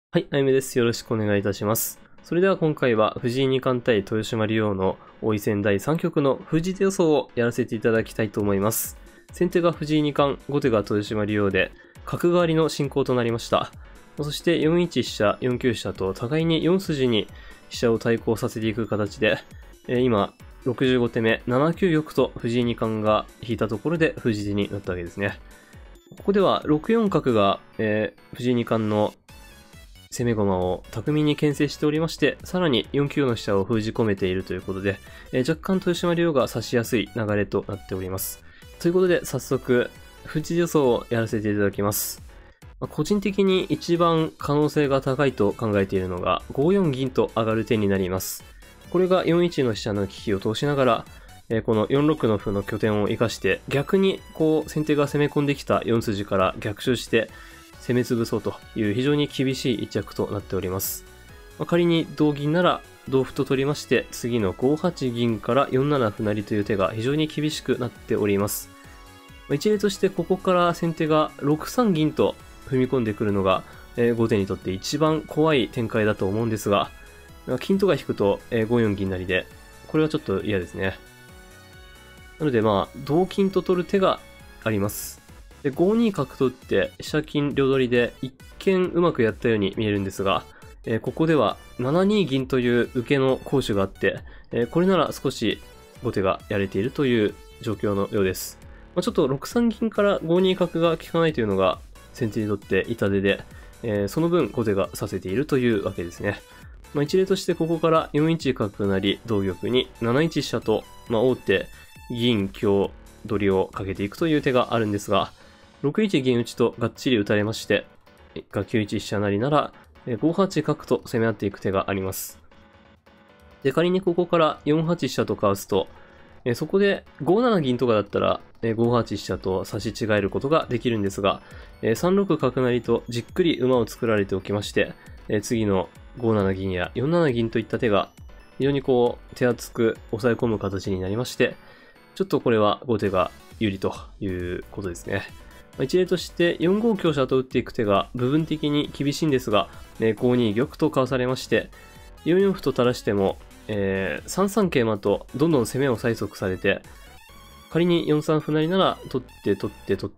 はい、あゆめです。よろしくお願いいたします。それでは今回は藤井二冠対豊島竜王の王位戦第3局の封じ手予想をやらせていただきたいと思います。先手が藤井二冠、後手が豊島竜王で、角換わりの進行となりました。そして4一飛車、4九飛車と互いに4筋に飛車を対抗させていく形で、今、65手目、7九玉と藤井二冠が引いたところで封じ手になったわけですね。ここでは6四角が、藤井二冠の攻め駒を巧みに牽制しておりまして、さらに4九の飛車を封じ込めているということで、若干豊島竜王が指しやすい流れとなっております。ということで、早速、封じ予想をやらせていただきます。個人的に一番可能性が高いと考えているのが、5四銀と上がる手になります。これが4一の飛車の利きを通しながら、この4六の歩の拠点を生かして、逆に先手が攻め込んできた4筋から逆襲して、攻め潰そうという非常に厳しい一着となっております。仮に同銀なら同歩と取りまして、次の5八銀から4七歩成という手が非常に厳しくなっております。一例としてここから先手が6三銀と踏み込んでくるのが、後手にとって一番怖い展開だと思うんですが、金とか引くと、5四銀成で、これはちょっと嫌ですね。なので同金と取る手があります。で、5二角と打って飛車金両取りで一見うまくやったように見えるんですが、ここでは7二銀という受けの攻守があって、これなら少し後手がやれているという状況のようです。ちょっと6三銀から5二角が効かないというのが先手にとって痛手で、その分後手が指せているというわけですね。一例としてここから4一角成同玉に7一飛車と、王手銀香取りをかけていくという手があるんですが、6一銀打ちとがっちり打たれまして、9一飛車成なら5八角と攻め合っていく手があります。で、仮にここから4八飛車とかわすと、そこで5七銀とかだったら5八飛車と差し違えることができるんですが、3六角成とじっくり馬を作られておきまして、次の5七銀や4七銀といった手が非常に手厚く抑え込む形になりまして、ちょっとこれは後手が有利ということですね。一例として4五香車と打っていく手が部分的に厳しいんですが、5二玉とかわされまして、4四歩と垂らしても、3三桂馬とどんどん攻めを催促されて、仮に4三歩成なら取って取って取って、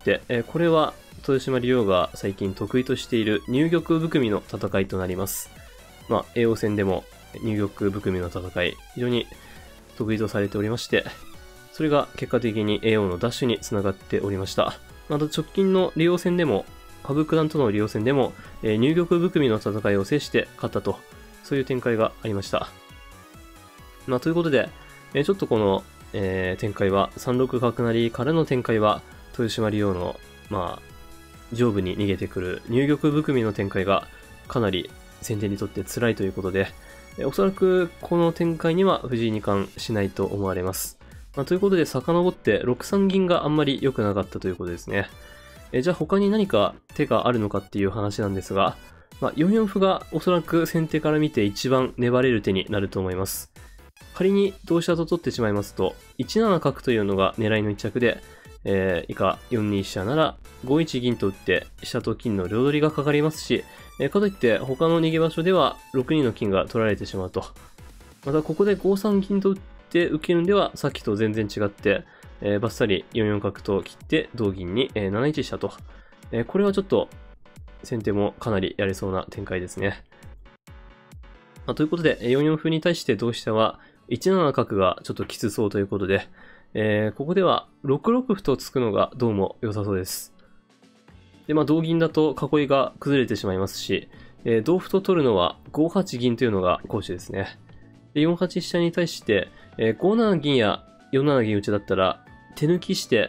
これは豊島竜王が最近得意としている入玉含みの戦いとなります。叡王戦でも入玉含みの戦い、非常に得意とされておりまして、それが結果的に叡王のダッシュにつながっておりました。また直近の竜王戦でも、羽生九段との竜王戦でも、入玉含みの戦いを制して勝ったと、そういう展開がありました。ということで、ちょっとこの、展開は、3六角成からの展開は、豊島竜王の、上部に逃げてくる入玉含みの展開が、かなり先手にとって辛いということで、おそらくこの展開には藤井二冠しないと思われます。ということで、遡って6三銀があんまり良くなかったということですね。じゃあ他に何か手があるのかっていう話なんですが、4四歩がおそらく先手から見て一番粘れる手になると思います。仮に同飛車と取ってしまいますと、1七角というのが狙いの一着で、以下4二飛車なら5一銀と打って飛車と金の両取りがかかりますし、かといって他の逃げ場所では6二の金が取られてしまうと。またここで5三銀と打って受けるんではさっきと全然違って、バッサリ4四角と切って同銀に、7一飛車と、これはちょっと先手もかなりやれそうな展開ですね。ということで4四歩に対して同飛車は1七角がちょっときつそうということで、ここでは6六歩と突くのがどうも良さそうです。で、同銀だと囲いが崩れてしまいますし、同歩と取るのは5八銀というのが攻守ですね。で、4八飛車に対して、5七銀や4七銀打ちだったら手抜きして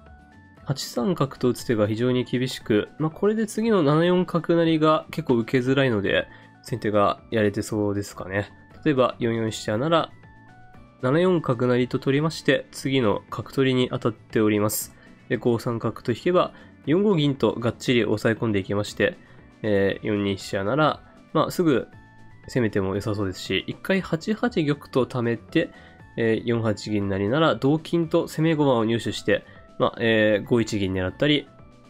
8三角と打つ手が非常に厳しく、これで次の7四角成が結構受けづらいので先手がやれてそうですかね。例えば4四飛車なら7四角成と取りまして次の角取りに当たっております。で、5三角と引けば4五銀とがっちり押さえ込んでいきまして、4二飛車ならすぐ攻めても良さそうですし、一回8八玉と貯めて、4八銀成なら同金と攻め駒を入手して、5一銀狙ったり、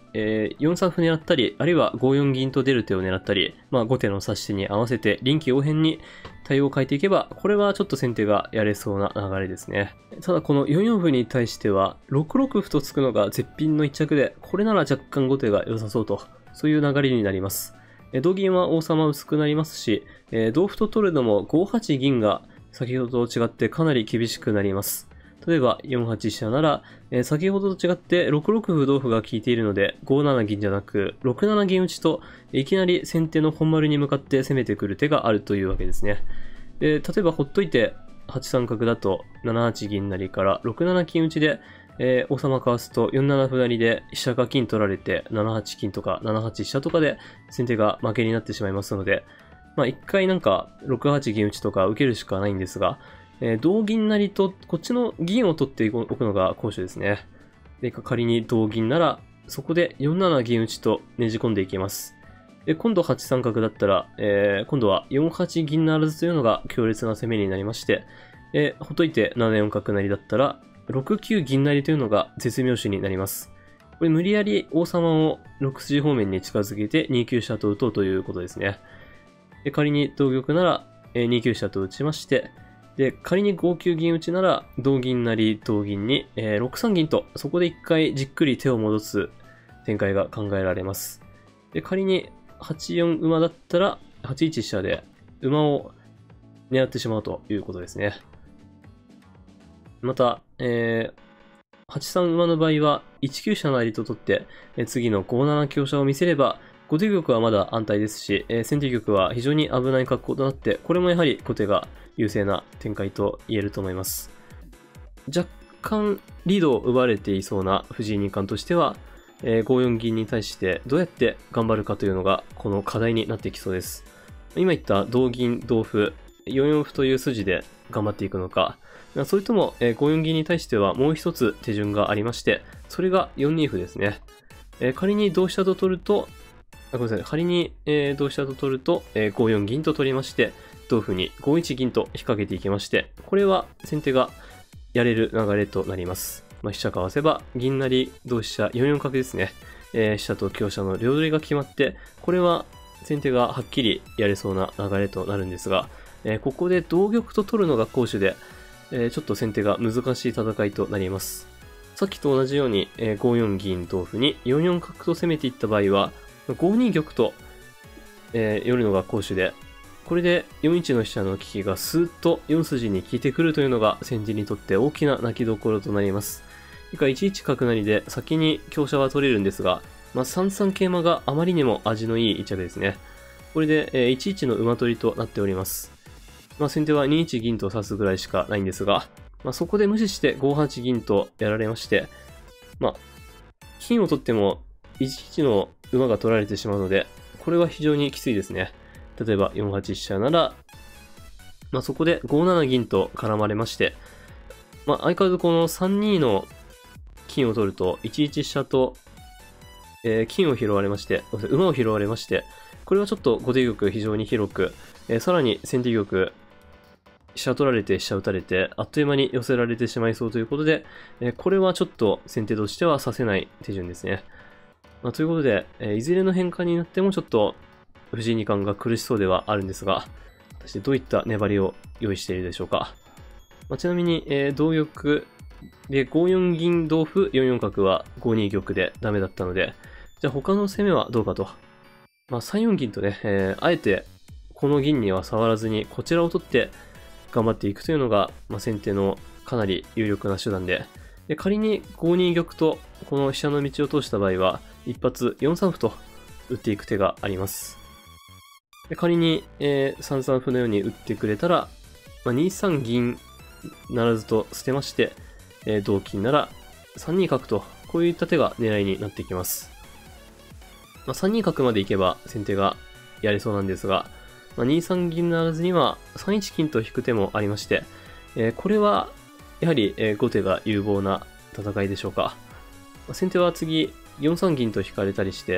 4三歩狙ったり、あるいは5四銀と出る手を狙ったり、後手の指し手に合わせて臨機応変に対応を変えていけば、これはちょっと先手がやれそうな流れですね。ただこの4四歩に対しては、6六歩と突くのが絶品の一着で、これなら若干後手が良さそうと、そういう流れになります。同銀は王様薄くなりますし、同歩と取るのも5八銀が先ほどと違ってかなり厳しくなります。例えば4八飛車なら、先ほどと違って6六歩同歩が効いているので5七銀じゃなく6七銀打ちといきなり先手の本丸に向かって攻めてくる手があるというわけですね。で、例えばほっといて8三角だと7八銀成から6七金打ちで、王様かわすと4七歩成で飛車か金取られて7八金とか7八飛車とかで先手が負けになってしまいますので、一回なんか6八銀打ちとか受けるしかないんですが、同銀成とこっちの銀を取っておくのが好手ですね。で、仮に同銀なら、そこで4七銀打ちとねじ込んでいきます。で、今度8三角だったら、今度は4八銀ならずというのが強烈な攻めになりまして、ほっといて7四角成だったら、6九銀成というのが絶妙手になります。これ無理やり王様を6筋方面に近づけて2九飛車と打とうということですね。で、仮に同玉なら、2九飛車と打ちまして、で、仮に5九銀打ちなら、同銀成、同銀に、6三銀と、そこで一回じっくり手を戻す展開が考えられます。で、仮に8四馬だったら、8一飛車で馬を狙ってしまうということですね。また、8三馬の場合は、1九飛車成と取って、次の5七香車を見せれば、後手玉はまだ安泰ですし、先手玉は非常に危ない格好となって、これもやはり後手が優勢な展開と言えると思います。若干リードを奪われていそうな藤井二冠としては、5四銀に対してどうやって頑張るかというのがこの課題になってきそうです。今言った同銀、同歩、4四歩という筋で頑張っていくのか、それとも5四銀に対してはもう一つ手順がありまして、それが4二歩ですね。仮に同飛車と取ると、ごめんなさい。仮に、同飛車と取ると、5四銀と取りまして、同歩に5一銀と引っ掛けていきまして、これは先手がやれる流れとなります。飛車かわせば、銀成、同飛車、4四角ですね。飛車と香車の両取りが決まって、これは先手がはっきりやれそうな流れとなるんですが、ここで同玉と取るのが好手で、ちょっと先手が難しい戦いとなります。さっきと同じように、5四銀同歩に4四角と攻めていった場合は、5二玉と、寄るのが好手で、これで4一の飛車の利きがスーッと4筋に効いてくるというのが先手にとって大きな泣きどころとなります。以下1一角成で先に香車は取れるんですが、3三桂馬があまりにも味のいい一着ですね。これで1一の馬取りとなっております。先手は2一銀と指すぐらいしかないんですが、そこで無視して5八銀とやられまして、金を取っても1一の馬が取られてしまうので、これは非常にきついですね。例えば4八飛車なら、そこで5七銀と絡まれまして、相変わらずこの3二の金を取ると1一飛車と、金を拾われまして、馬を拾われまして、これはちょっと後手玉非常に広く、さらに先手玉、飛車取られて飛車打たれて、あっという間に寄せられてしまいそうということで、これはちょっと先手としては指せない手順ですね。ということで、いずれの変化になってもちょっと藤井二冠が苦しそうではあるんですが、果たしてどういった粘りを用意しているでしょうか。ちなみに、同玉で5四銀同歩4四角は5二玉でダメだったので、じゃあ他の攻めはどうかと。3四銀とね、あえてこの銀には触らずにこちらを取って頑張っていくというのが、先手のかなり有力な手段で、仮に5二玉とこの飛車の道を通した場合は、一発4三歩と打っていく手があります。仮に、3三歩のように打ってくれたら、2三銀ならずと捨てまして、同金なら3二角と、こういった手が狙いになってきます。3二角までいけば先手がやれそうなんですが、2三銀ならずには3一金と引く手もありまして、これはやはり後手が有望な戦いでしょうか。先手は次4三銀と引かれたりして、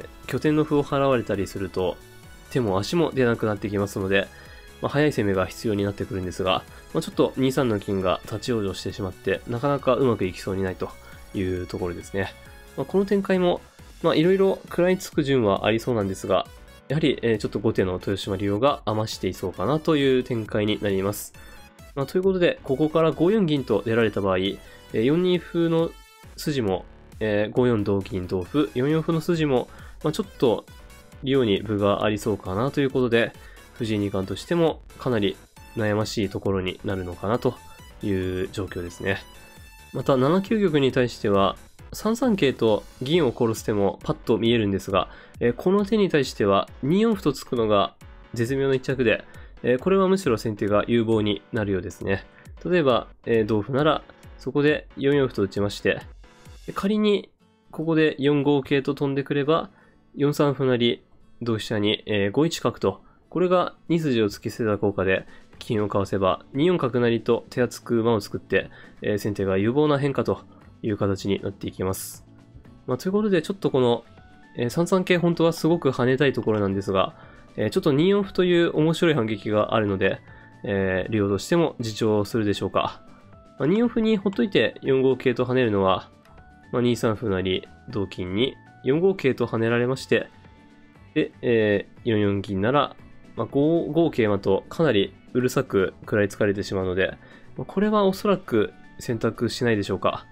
拠点の歩を払われたりすると手も足も出なくなってきますので、早い攻めが必要になってくるんですが、ちょっと2三の金が立ち往生してしまってなかなかうまくいきそうにないというところですね。この展開もいろいろ食らいつく順はありそうなんですが、やはり、ちょっと後手の豊島竜王が余していそうかなという展開になります。ということで、ここから5四銀と出られた場合、4二歩の筋も、5四同銀同歩、4四歩の筋も、ちょっと竜王に分がありそうかなということで、藤井二冠としてもかなり悩ましいところになるのかなという状況ですね。また7九玉に対しては、3三桂と銀を殺す手もパッと見えるんですが、この手に対しては2四歩と突くのが絶妙な一着で、これはむしろ先手が有望になるようですね。例えば、同歩ならそこで4四歩と打ちまして、仮にここで4五桂と飛んでくれば、4三歩成、同飛車に、5一角と、これが2筋を突き捨てた効果で、金をかわせば2四角成と手厚く馬を作って、先手が有望な変化という形になっていきます。ということで、ちょっとこの、3三桂本当はすごく跳ねたいところなんですが、ちょっと2四歩という面白い反撃があるので、竜王としても自重するでしょうか。2四歩にほっといて4五桂と跳ねるのは、2三歩成同金に4五桂と跳ねられまして、で、4四銀なら、5五桂馬とかなりうるさく食らいつかれてしまうので、これはおそらく選択しないでしょうか。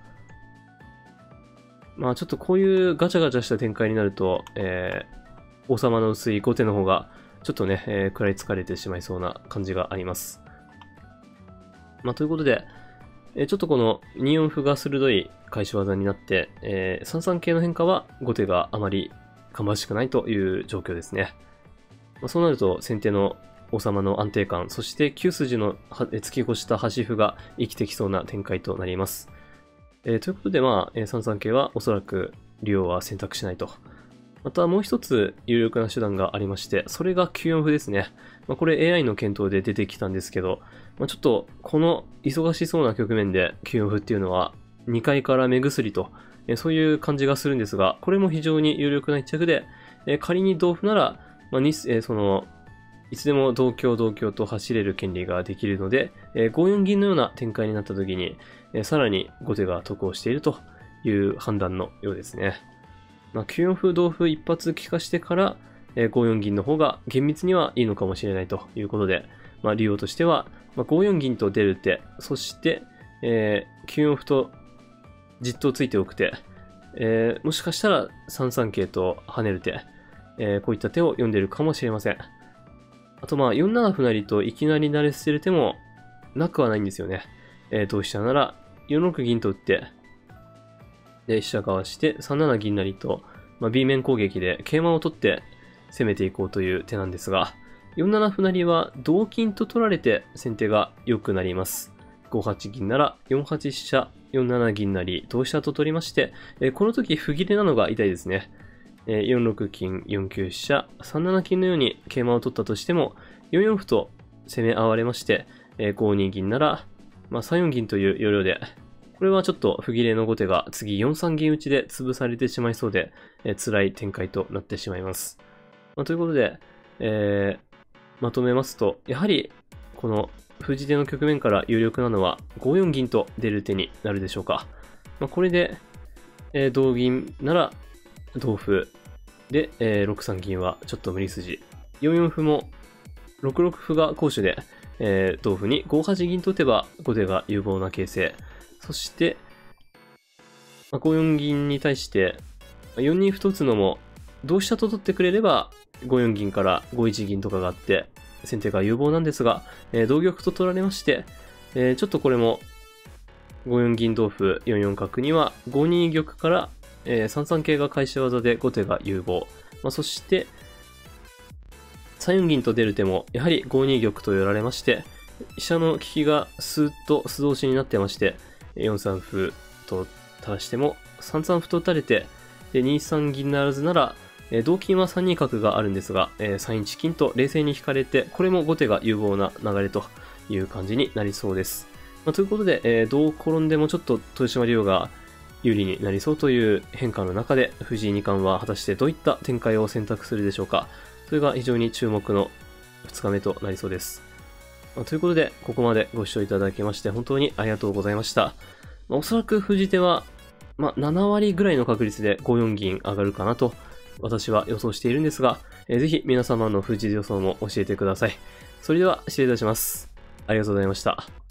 ちょっとこういうガチャガチャした展開になると、王様の薄い後手の方がちょっとね、食らいつかれてしまいそうな感じがあります。ということで、ちょっとこの2四歩が鋭い返し技になって、3三桂の変化は後手があまり芳しくないという状況ですね。そうなると先手の王様の安定感、そして9筋の突き越した端歩が生きてきそうな展開となります。ということで、3三桂はおそらく竜王は選択しないと。またもう一つ有力な手段がありまして、それが9四歩ですね。これ AI の検討で出てきたんですけど、ちょっとこの忙しそうな局面で9四歩っていうのは2階から目薬と、そういう感じがするんですが、これも非常に有力な一着で、仮に同歩なら、いつでも同香と走れる権利ができるので、5四銀のような展開になった時に、さらに後手が得をしているという判断のようですね。9四歩同歩一発利かしてから、5四銀の方が厳密にはいいのかもしれないということで、竜王としては、5四銀と出る手、そして、9四歩とじっとついておく手、もしかしたら3三桂と跳ねる手、こういった手を読んでいるかもしれません。あと4七歩成といきなり慣れ捨てる手もなくはないんですよね。同飛車なら4六銀と打って、で飛車かわして3七銀成と、B 面攻撃で桂馬を取って攻めていこうという手なんですが、4七歩成は同金と取られて先手が良くなります。5八銀なら4八飛車、4七銀成、同飛車と取りまして、この時歩切れなのが痛いですね。4六金、4九飛車、3七金のように桂馬を取ったとしても、4四歩と攻め合われまして、5二銀なら、3四銀という要領で、これはちょっと歩切れの後手が次4三銀打ちで潰されてしまいそうで、辛い展開となってしまいます。ということで、まとめますと、やはりこの封じ手の局面から有力なのは5四銀と出る手になるでしょうか。これで、同銀なら同歩で、6三銀はちょっと無理筋。4四歩も6六歩が好手で、同歩に5八銀と打てば後手が有望な形勢。そして、5四銀に対して4二歩と打つのも同飛車と取ってくれれば5四銀から5一銀とかがあって先手が有望なんですが、同玉と取られまして、ちょっとこれも5四銀同歩4四角には5二玉から、3三桂が返し技で後手が有望。そして3四銀と出る手もやはり5二玉と寄られまして、飛車の利きがスーッと素通しになってまして、4三歩と垂らしても3三歩と打たれて、で2三銀ならずなら、同金は3二角があるんですが、3一金と冷静に引かれて、これも後手が有望な流れという感じになりそうです。ということで、どう転んでもちょっと豊島竜王が有利になりそうという変化の中で、藤井二冠は果たしてどういった展開を選択するでしょうか。それが非常に注目の2日目となりそうです。ということで、ここまでご視聴いただきまして本当にありがとうございました。おそらく封じ手は 7割ぐらいの確率で5四銀上がるかなと私は予想しているんですが、ぜひ皆様の富士予想も教えてください。それでは失礼いたします。ありがとうございました。